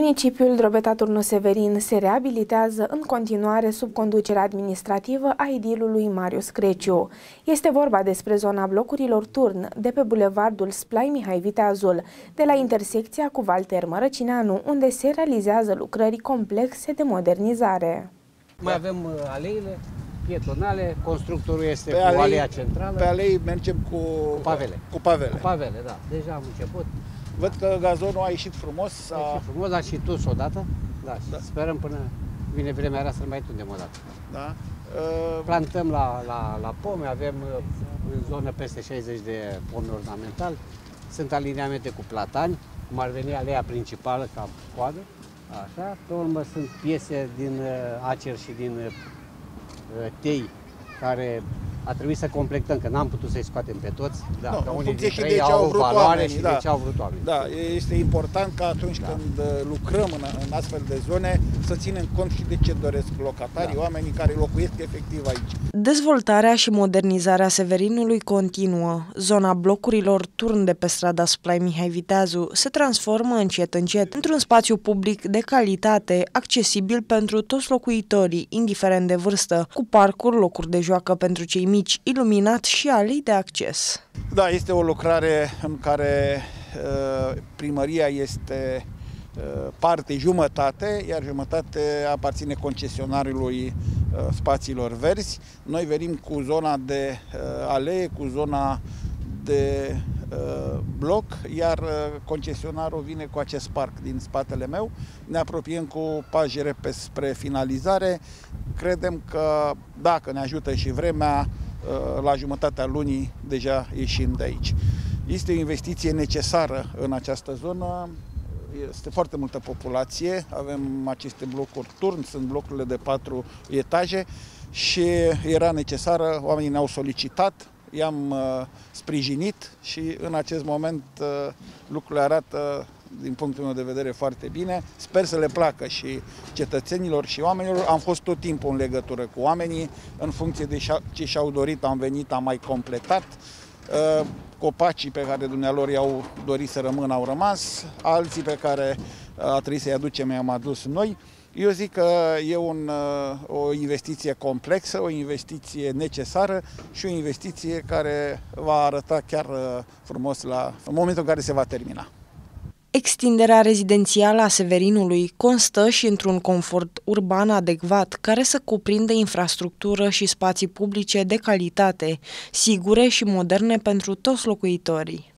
Municipiul Drobeta-Turnul Severin se reabilitează în continuare sub conducerea administrativă a edilului Marius Creciu. Este vorba despre zona blocurilor Turn de pe bulevardul Splai Mihai Viteazul, de la intersecția cu Valter Mărăcineanu, unde se realizează lucrări complexe de modernizare. Mai avem aleile pietonale, constructorul este pe cu alei, aleea centrală. Pe alei mergem cu pavele. Cu pavele. Cu pavele, da. Deja am început. Văd că gazonul a ieșit frumos. A ieșit frumos, dar și tus odată. Da, da. Sperăm până vine vremea rea să mai tundem odată. Da. Plantăm la pome, avem în zonă peste 60 de pomi ornamentali. Sunt aliniamente cu platani, cum ar veni aleea principală ca coadă. Așa. Pe urmă sunt piese din acer și din tei care a trebuit să completăm, că n-am putut să-i scoatem pe toți. Da, no, că unii dintre ei au vrut valoare oamenii, și da. de ce au vrut oamenii. Da, este important ca atunci când lucrăm în astfel de zone să ținem cont și de ce doresc locatarii, oamenii care locuiesc efectiv aici. Dezvoltarea și modernizarea Severinului continuă. Zona blocurilor Turn de pe strada Splai Mihai Viteazu se transformă încet într-un spațiu public de calitate, accesibil pentru toți locuitorii, indiferent de vârstă, cu parcuri, locuri de joacă pentru cei mici, iluminat și alei de acces. Da, este o lucrare în care primăria este parte jumătate, iar jumătate aparține concesionarului spațiilor verzi. Noi venim cu zona de alee, cu zona de bloc, iar concesionarul vine cu acest parc din spatele meu. Ne apropiem cu pași repede spre finalizare. Credem că dacă ne ajută și vremea, la jumătatea lunii deja ieșim de aici. Este o investiție necesară în această zonă. Este foarte multă populație, avem aceste blocuri Turn, sunt blocurile de 4 etaje și era necesară, oamenii ne-au solicitat, i-am sprijinit și în acest moment lucrurile arată din punctul meu de vedere foarte bine. Sper să le placă și cetățenilor și oamenilor. Am fost tot timpul în legătură cu oamenii, în funcție de ce și-au dorit am venit, am mai completat. Copacii pe care dumnealor i-au dorit să rămână au rămas, alții pe care a trebuit să-i aducem i-am adus noi. Eu zic că e o investiție complexă, o investiție necesară și o investiție care va arăta chiar frumos în momentul în care se va termina. Extinderea rezidențială a Severinului constă și într-un confort urban adecvat, care să cuprindă infrastructură și spații publice de calitate, sigure și moderne pentru toți locuitorii.